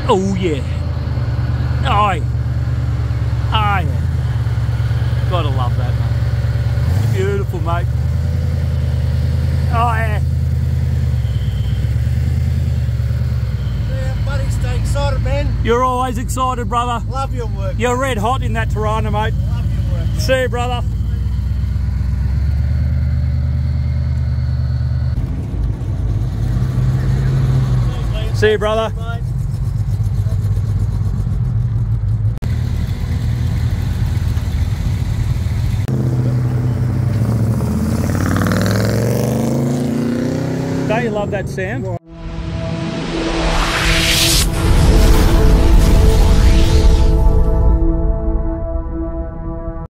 Oh yeah. Oh yeah. Oh yeah. Gotta love that, mate. Beautiful, mate. Oh yeah. Yeah, buddy, stay excited, man. You're always excited, brother. Love your work. You're red hot in that Torana, mate. Love your work. Man. See you, brother. See you, brother. Mate. Don't you love that sound?